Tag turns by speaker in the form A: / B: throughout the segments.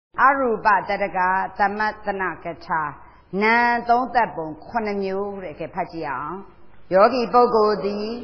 A: Arupa Tadaka Tamatana Kata Nan Don't that bone Konamu Rekapajia Yogi Bogodi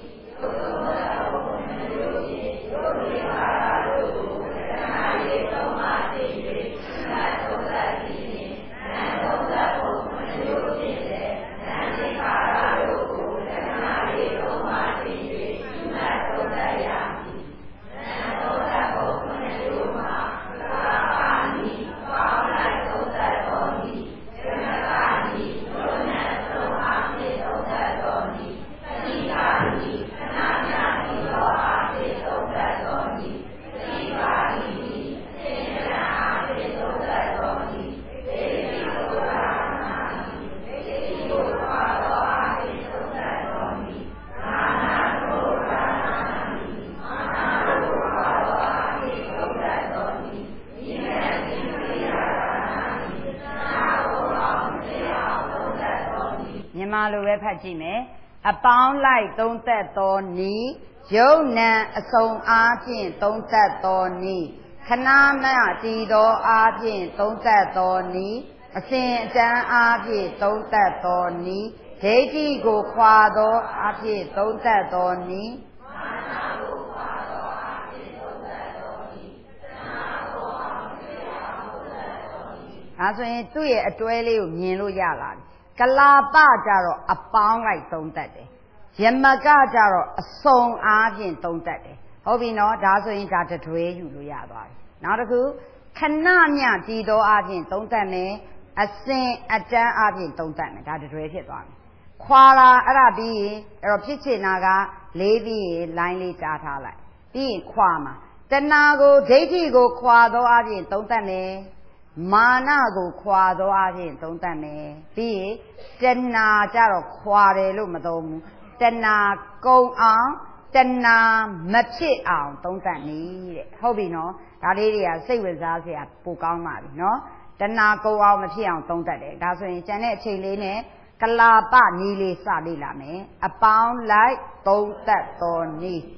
A: A pound like don't that Tony, Jona a song argent, don't that Tony, Kanana Tido argent, don't that Tony, a Saint Jan argent, don't that Tony, Katie go quado argent, don't that Tony. As when 2 years a 12 Yala. Kalapa jaro a pound like don't that day. Yamaga jaro a song argent don't that day. Hobby no, that's when that to you yaba. Not a good Kananya Dido argent don't that me, a saint a jan argent don't that me, that is rated one. Kuala Arabi, or Pichi Naga, lady linely data like. Being Kwama. Then nago, deity go quado argent don't that me. Mana go quado argent, don't that me. Be Tenna Jaro quare lumadom, Tenna go on, Tenna machi on, don't that me. Hobby no, that area say with us here, Pukama, no? Tenna go out machi on, don't that it. That's when Janet Chiline, Kalapa nearly sadila me, a pound like don't that don't need.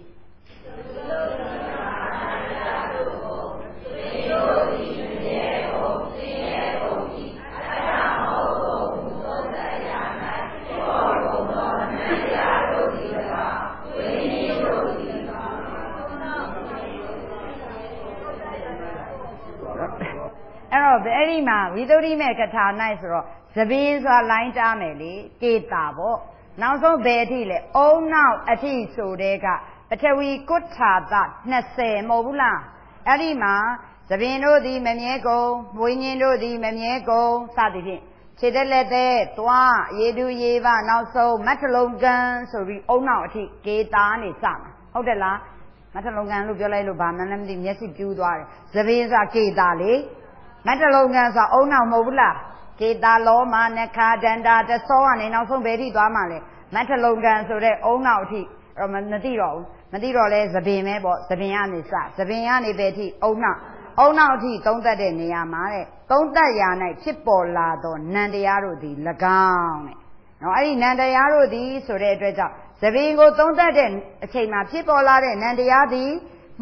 A: Very ma, we don't make a town nice or the beans are lined down a little, now so betty, oh now at least so they got, but we could have that, Nesse Mobula, Erima, the Vino di Maniego, Winino di Maniego, Sadi, Chidele, Tua, Yedu Yeva, now so Matalongan, so we oh now get down is some. How the la Matalongan, Lubula Lubana, and the Messi Judah, the beans are Kedali. Matalongans are oh now Mobula, Keda Loma, Neka, Denda, the so on, and also very Damale. Matalongans so they oh now tea, or Madiro, Madiro is the Bime, but the Biani sa, the Biani Betty, oh now tea, don't that any Yamare, don't that Yana, Chipola, Nandiaro di Lagan. No, I Nandiaro di, so they dress up. The Bingo don't that then, a chain of Chipola and Nandiadi,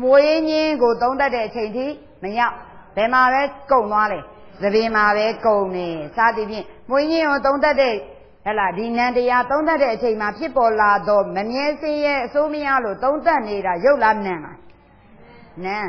A: Moyni go don't that a chain, Maya. Bemare go nale, the Bemare go ne, Sadi, Moyni don't that day, Ella, Dinandia, don't that day, take my people la do, Maniesi, so mialo, don't that need a yola nama. Nah,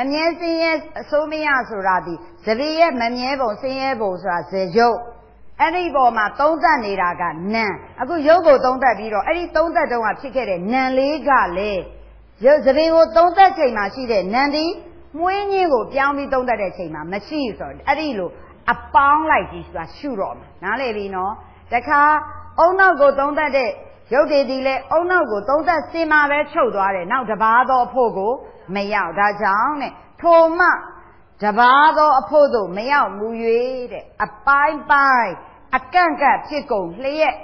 A: Maniesi, so miasuradi, Sevilla, Manievo, Seebo, says yo. Any boma, don't that need a gun, nah. I go yogo, don't that be, any don't that don't have chicken, Nanly gale. Josephine, don't that take my sheet, Nandy. When you go down, we don't that say, machine, Adilu, a pound like this was sure on. Now, let me know. The car, oh no, go down that day. You did delay, oh no, go don't that see my red shoulder. Now the bado pogo, may out that down. Toma, the bado apodo, may out muye, a bye, a canker, chico, lay it.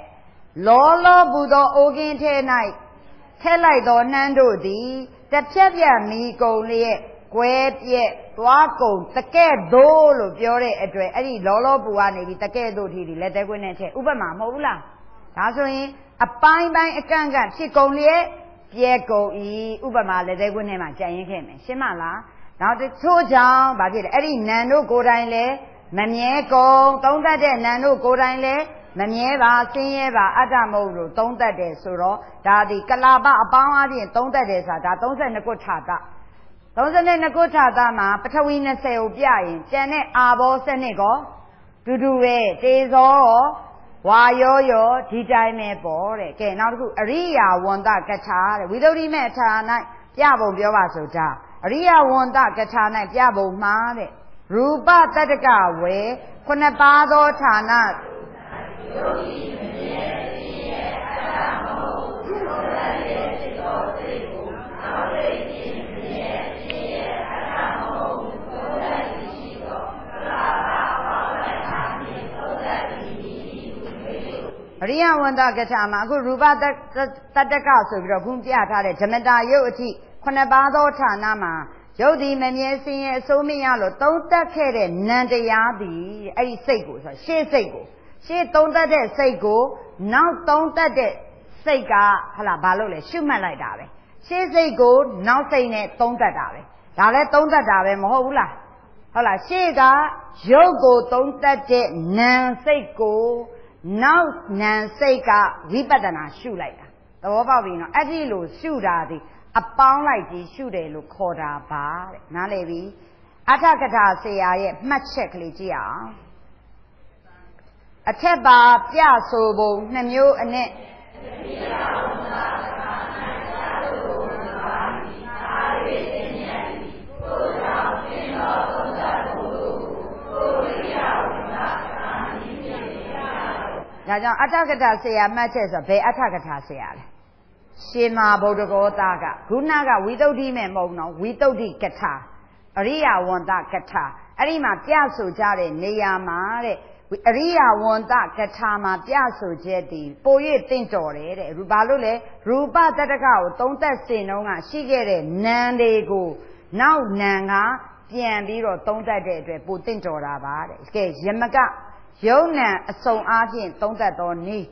A: Lolo Budo Ogin night. Tell I don't nando di, the chevia me go lay it. Quet yet, Tuaco, the cat dole of your address, any lolo buani, the cat do he let the winner say, Ubama, Mola. That's a pine by a kanga, chico, Pieko e Ubama, let the winner, Jayan came, Shimala, နောက်တစ်ချို့ကြောင့်ဗာဖြစ်တယ်အဲ့ဒီနံတို့ကိုယ်တိုင်လဲမမြဲကုန်သုံးသပ်တဲ့နံတို့ကိုယ်တိုင်လဲမမြဲပါဆင်းရဲပါအတ္တမဟုတ်လို့သုံးသပ်တယ်ဆိုတော့ဒါဒီကလာပအပေါင်းအပြင်သုံးသပ်တယ်ဆိုတာဒါ32ခုထာတာ32ခုထာတာမှာပထဝီ20ကိုပြရင်ကျန်တဲ့အာဘောစနစ်ကောတူတူပဲတေဇောဝါယောယောဒီတိုင်းပဲပေါ့တဲ့ကဲနောက်တစ်ခုအရိယာဝန္တကထာတဲ့ဝိသုဒ္ဓိမေထာ၌ပြပုံပြောပါဆိုတာအရိယာဝန္တကထာ၌ပြပုံမှာတဲ့ရူပတတ္တကဝေခုနှစ်ပါးသောဌာနယောဂီမမြဲခြင်းရဲ့အတ္တမဟုတ်သုဒ္ဓရဲ့စိတ်တော်စိတ်ကိုနောက်သိခြင်းမမြဲခြင်းရဲ့အတ္တမဟုတ်သုဒ္ဓရှိသောလာဘပေါင်းလိုက်အားဖြင့်သုဒ္ဓအရိယဝန္တကထာမှာအခုရူပတတ္တကဆိုပြီးတော့ခုပြထားတဲ့ဓမ္မတာယုတ်အထိခုနှစ်ပါးသောဌာနမှာယုတ်ဒီမမြဲစင်းရဲ့အစိုးမရလို့သုံးသပ်ခဲ့တဲ့နံတရားသည်အဲ့ဒီစိတ်ကိုဆိုရှေ့စိတ်ကိုရှေ့သုံးသပ်တဲ့စိတ်ကိုနောက်သုံးသပ်တဲ့စိတ်ကဟလာဘာလို့လဲရှုမှတ်လိုက်တာပဲရှေ့စိတ်ကိုနောက်စိတ်နဲ့သုံးသပ်တာပဲဒါလည်းသုံးသပ်တာပဲမဟုတ်ဘူးလားဟုတ်လားရှေ့ကယုတ်ကိုသုံးသပ်တဲ့နံစိတ်ကိုနောက်နံစိတ်ကဝိပဿနာရှုလိုက်တာသဘောပေါက်ပြီနော်အဲ့ဒီလိုရှုတာဒီအပေါင်းလိုက်ကြီးရှုတယ်လို့ခေါ်တာပါတဲ့နားလည်ပြီအဋ္ဌကထာဆရာရဲ့မှတ်ချက်ကလေးကြည့်အောင်အထက်ပါပြဆိုပုံ2မျိုးအနဲ့ဒါကြောင့်အဋ္ဌကထာဆရာမှတ်ချက်ဆိုဘယ်အဋ္ဌကထာဆရာလဲရှင်မာဗုဒ္ဓဂောသားကခုနကဝိသုဒ္ဓိမဲ့မဟုတ်နော်ဝိသုဒ္ဓိကထာအရိယဝန္တကထာအဲ့ဒီမှာပြဆိုကြတဲ့နေရာမှာတဲ့အရိယဝန္တကထာမှာပြဆိုချက်တည်ပို၍တင့်တော်တယ်တဲ့ဘာလို့လဲရူပတတ္တကကိုသုံးသက်စင်တုန်းကရှိခဲ့တဲ့နံတွေကိုနောက်နံကပြန်ပြီးတော့သုံးသက်တဲ့အတွက်ပိုတင့်တော်တာပါတဲ့ကဲယမကယုံနံအစုံအားဖြင့်သုံးသက်တော်နီး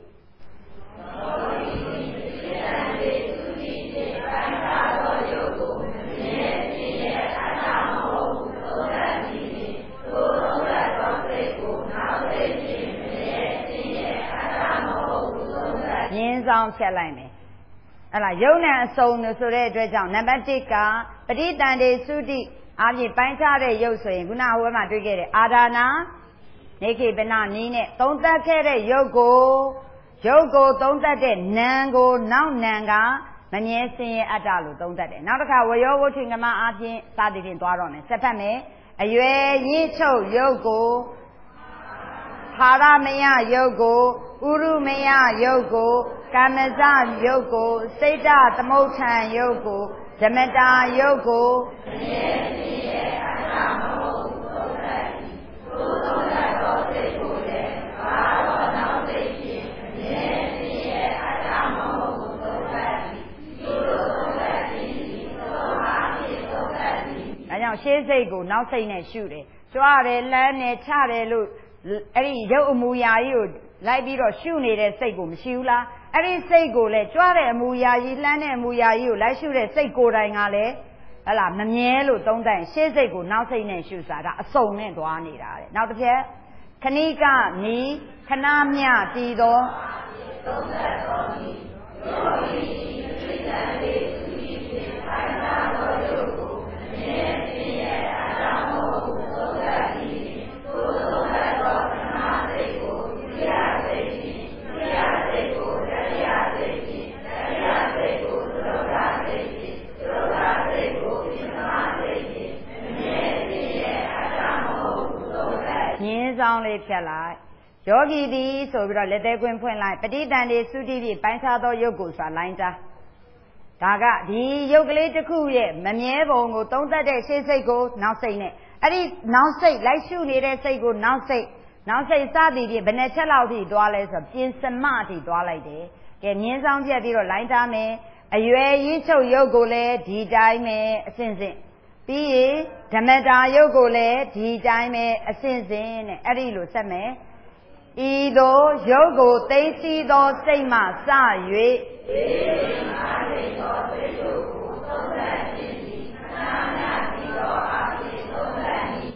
A: ရင်းဆောင်ဖြတ်လိုက်မယ်ဟဲ့လားယုံနံအစုံလို့ဆိုတဲ့အတွက်ကြောင့်နံပါတ်1ကပဋိတန်တေသုတိအားဖြင့်ပိုင်းခြားတဲ့ယုတ်ဆိုရင်ခုနဟိုဘက်မှာတွေ့ခဲ့တဲ့အာဒါနာနေခိပနနီးနဲ့သုံးသပ်ခဲ့တဲ့ယုတ်ကိုသုံးသပ်တဲ့နံကိုနောက်နံကမမြဲစင်ရဲ့အတ္တလို့သုံးသပ်တယ်နောက်တစ်ခါဝယောဝဋ္ဌိငမအားဖြင့်စသည်ဖြင့်သွားတော့မယ်ဆက်ဖတ်မယ်အရွယ်ရင်းချုပ်ယုတ်ကိုဟာရမယယုတ်ကိုဥရုမယယုတ်ကိုကာမဇယုတ်ကိုစိတ်တသမုဋ္ဌံယုတ်ကိုဓမ္မတာယုတ်ကိုမမြဲစင်ရဲ့အတ္တမဟုတ်သုံးသပ်သို့သုံးသပ်သောစိတ်ကိုလည်းဘာတော်နောက်စိတ်ဖြင့်မမြဲစင်ရဲ့အတ္တမဟုတ်သုံးသပ်ဒီလိုသုံးသပ်ခြင်းဒီသောအားဖြင့်သုံးသပ်သည်ဒါကြောင့်ရှေးစိတ်ကိုနောက်စိတ်နဲ့ရှုတယ်ကြွားတယ်လမ်းတယ်ချတယ်လို့အဲ့ဒီရုပ်အမူအရာကြီးကိုလိုက်ပြီးတော့ရှုနေတဲ့စိတ်ကိုမရှိဘူးလားအဲ့ဒီစိတ်ကိုလည်းကြွားတဲ့အမူအရာကြီးလှမ်းတဲ့အမူအရာကြီးကိုလိုက်ရှုတဲ့စိတ်ကိုယ်တိုင်ကလည်းဟဲ့လားမမြဲလို့သုံးတဲ့ရှေ့စိတ်ကိုနောက်စိတ်နဲ့ရှုစားတာအစုံနဲ့သွားနေတာတဲ့နောက်တစ်ချက်ခဏိကနီခဏမြတည်သောသုံးသက်တော်ဤယောဂီစိတ်တန်လေးသူကြီးဖြင့်ခိုင်မာသောယုတ်ကိုမမြဲခြင်းရဲ့အတ္တမဟုတ်သုံးသက်သည်သို့သုံးသက်သောခဏစိတ်ကိုတရားစိတ်ဖြင့်တရားစိတ်ကိုတရားစိတ်ဖြင့်တရားစိတ်ကိုသုဒ္ဓစိတ်ဖြင့်သုဒ္ဓစိတ်ကိုပြမစိတ်ဖြင့်မမြဲခြင်းရဲ့အတ္တမဟုတ်သုံးသက်ရင်းဆောင်လေးဖြတ်လိုက်ယောဂီသည်ဆိုပြီးတော့လက်သေးခွင်းဖွင့်လိုက်ပဋိတန်တေသုတိဖြင့်ပိုင်းခြားသောယုတ်ကိုဆိုတာလိုင်းတာဒါကဒီယုတ်ကလေးတစ်ခုရဲ့မမြဲပုံကိုသုံးသပ်တဲ့ရှေ့စိတ်ကိုနောက်စိတ်နဲ့အဲ့ဒီနောက်စိတ်လိုက်ရှုနေတဲ့စိတ်ကိုနောက်စိတ်စသည်ဖြင့်ဘယ်နှချက်လောက်ထိသွားလဲဆိုပြင်စမအထိသွားလိုက်တယ်ကဲမြင်းဆောင်ပြက်ပြီးတော့လိုင်းထားမယ်အရွယ်ရင်းချုပ်ယုတ်ကိုလည်းဒီတိုင်းပဲအစဉ်စဉ်ပြီးရင်ဓမ္မတာယုတ်ကိုလည်းဒီတိုင်းပဲအစဉ်စဉ်နဲ့အဲ့ဒီလိုဆက်မယ်ဤသို့ယုတ်ကိုသိသိသောစိတ်မှစ၍ဒီမှာသိသောစိတ်ကိုသုံးသပ်ခြင်းသည်ခဏမြတ်ပြီးသောအာ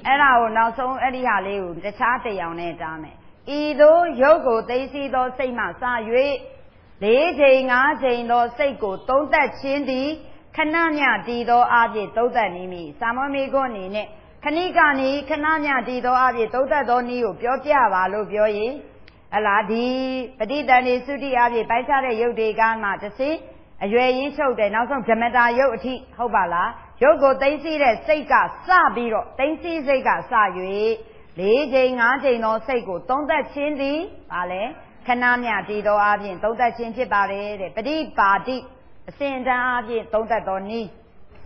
A: အဲ့ဒါကိုနောက်ဆုံးအဲ့ဒီဟာလေးကိုတခြားတရားနဲ့တားမယ်ဤသို့ရုပ်ကိုသိသိသောစိတ်မှစ၍၄ချိန်၅ချိန်သောစိတ်ကိုသုံးသက်ခြင်းသည်ခဏမြတည်သောအဖြစ်သုံးသက်နေမိစာမမေခွန်းအနေနဲ့ခဏိကနီခဏမြတည်သောအဖြစ်သုံးသက်သောနည်းကိုပြောပြပါလို့ပြောရင်ဟလာဒီပဋိသန္ဓေသုတိအဖြစ်ပိုက်ခြားတဲ့ရုပ်တွေကမှတစ်စင်းအရွယ်ရင်းချုပ်တယ်နောက်ဆုံးဓမ္မတာရုပ်အထိဟုတ်ပါလားရုပ်ကိုသိသိတဲ့စိတ်ကစပြီးတော့သိသိစိတ်ကစ၍၄ချိန်၅ချိန်သောစိတ်ကိုသုံးသက်ခြင်းသည်ပါလေခဏမြတည်သောအပြင်သုံးသက်ခြင်းဖြစ်ပါတယ်တဲ့ပဋိပါတိအစဉ်တန်းအပြင်သုံးသက်သောနည်း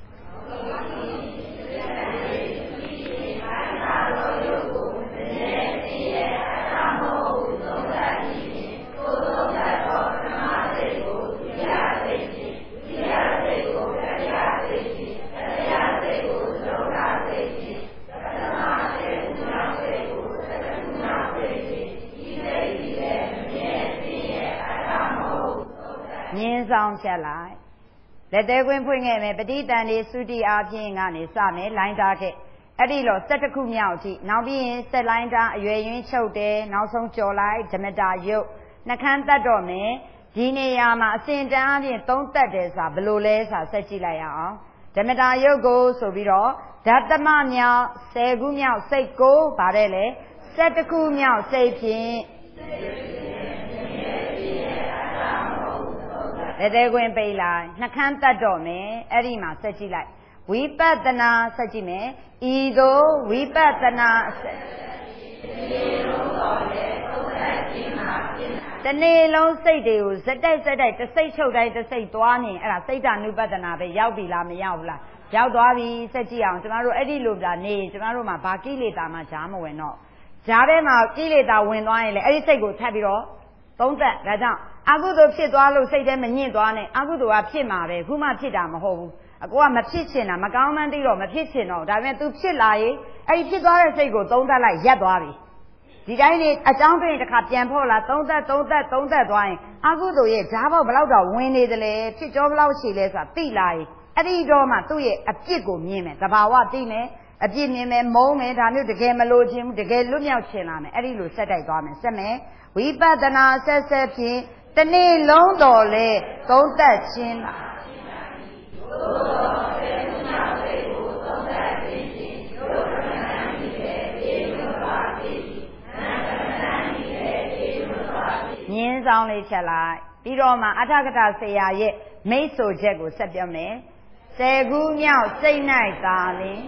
A: မြင်းဆောင်ချက်လိုက်လက်သေးကွင်းဖွင့်ခဲ့မယ်ပဋိသန္ဓေသုတိအပြင်ကနေစမယ်လိုင်းသားခဲ့အဲ့ဒီတော့12ခုမြောက်အထိနောက်ပြီးရင်ဆက်လိုင်းသားအရွယ်ရင်းချုပ်တယ်နောက်ဆုံးကြော်လိုက်ဓမ္မတာရုပ်နှခမ်းတတ်တော့မယ်ဒီနေရာမှာအစဉ်တန်းအပြင်သုံးသက်တယ်ဆိုတာဘယ်လိုလဲဆိုတာဆက်ကြည့်လိုက်ရအောင်ဓမ္မတာရုပ်ကိုဆိုပြီးတော့ဓတ္တမမြောက်10ခုမြောက်စိတ်ကိုဗါတဲ့လေ12ခုမြောက်စိတ်ဖြင့်လက်သေးခွင်းပိတ်လိုက်နှခမ်းတတ်တော့မယ်အဲ့ဒီမှာဆက်ကြည့်လိုက်ဝိပဿနာဆက်ကြည့်မယ်ဤသို့ဝိပဿနာတနေ့လုံးစိတ်တွေကိုဇက်တိုက်တစ်စိတ်ချုပ်တိုင်းတစ်စိတ်သွားနေအဲ့ဒါစိတ်ဓာနုပဿနာပဲရောက်ပြီလားမရောက်ဘူးလားရောက်သွားပြီဆက်ကြည့်အောင်ကျမတို့အဲ့ဒီလိုပြနေကျမတို့မှာဘာကိလေသာမှဈာမဝင်တော့ဈာထဲမှာကိလေသာဝင်သွားရင်လေအဲ့ဒီစိတ်ကိုထပ်ပြီးတော့သုံးသက်ဒါကြောင့်အကုသိုလ်ဖြစ်သွားလို့စိတ်ထဲမညှင့်သွားနဲ့အကုသိုလ်ကဖြစ်မှာပဲခုမှဖြစ်တာမဟုတ်ဘူးအကိုကမဖြစ်ချင်တာမကောင်းမှန်းသိတော့မဖြစ်ချင်တော့ဒါပေမဲ့ तू ဖြစ်လာရင်အဲ့ဒီဖြစ်သွားတဲ့စိတ်ကိုသုံးသက်လိုက်ရက်သွားပြီဒီတိုင်းနေအကြောင်းတွင်တစ်ခါပြန်ဖို့လာသုံးသက်သွားရင်အကုသိုလ်ရဲ့ဈာပေါက်ဘလောက်တော့ဝင်နေတယ်လေဖြစ်ကြောဘလောက်ရှိလဲဆိုတာသိလာရင်အဲ့ဒီတော့မှသူ့ရဲ့အပြစ်ကိုမြင်မယ်တဘာဝသိမယ်အပြစ်မြင်မယ်မုန်းမယ်ဒါမျိုးတကယ်မလို့ခြင်းဘူးတကယ်လွတ်မြောက်ခြင်းလာမယ်အဲ့ဒီလိုဆက်တိုက်သွားမယ်ဆက်မယ်ဝိပဿနာဆက်ဖြင့်တနေ့လုံးတော်လဲသုံးသက်ခြင်းလားမြင်းဆောင်လေးချက်လိုက်ပြီးတော့မှအထကထဆရာရဲ့မိတ်ဆိုချက်ကိုဆက်ပြောမယ်10ခုမြောက်စိတ်၌သာလင်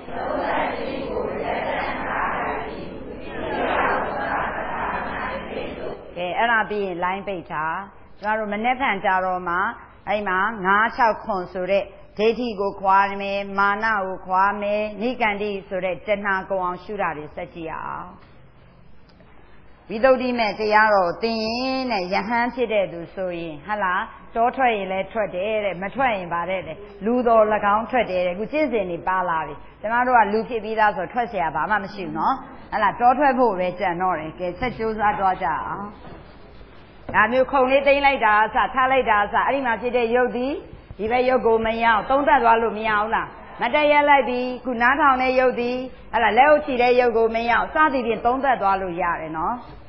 A: ကဲအဲ့ဒါပြီးရင် line ပိတ်ထားကျမတို့မနေ့ဖန်ကြတော့မှအဲ့မှာ9-6ခွန်ဆိုတဲ့ဒိဋ္ဌိကိုခွာမယ်မာနကိုခွာမယ်နိကန္တိဆိုတဲ့တဏှာကုံအောင်ရှုတာတွေစက်ကြည့်အောင်ဝိသုဒ္ဓိမဲ့တရားတော်သင်ရင်နဲ့ယဟန်ဖြစ်တဲ့သူဆိုရင်ဟလာတောထွက်ရင်လည်းထွက်တယ်တဲ့မထွက်ရင်ပါတဲ့လူတော်၎င်းထွက်တယ်တဲ့အခုကျင့်စဉ်တွေပါလာပြီကျမတို့ကလူဖြစ်ပြီးသားဆိုထွက်เสียဘာမှမရှိဘူးနော်ဟလာတောထွက်ဖို့ပဲကြံတော့တယ်ကဲဆက်ကြိုးစားတော့ကြအောင်ဒါမျိုးခုံလေးသိမ့်လိုက်တာအစထားလိုက်တာအစအဲ့ဒီမှာဖြစ်တဲ့ရုပ်ဒီဘက်ရုပ်ကိုမရောက်သုံးသက်သွားလို့မရဘူးလားမတည့်ရလိုက်ပြီခုနားထောင်တဲ့ရုပ်ဒီဟလာလက်အုပ်ချီတဲ့ရုပ်ကိုမရောက်စသည်ဖြင့်သုံးသက်သွားလို့ရတယ်နော်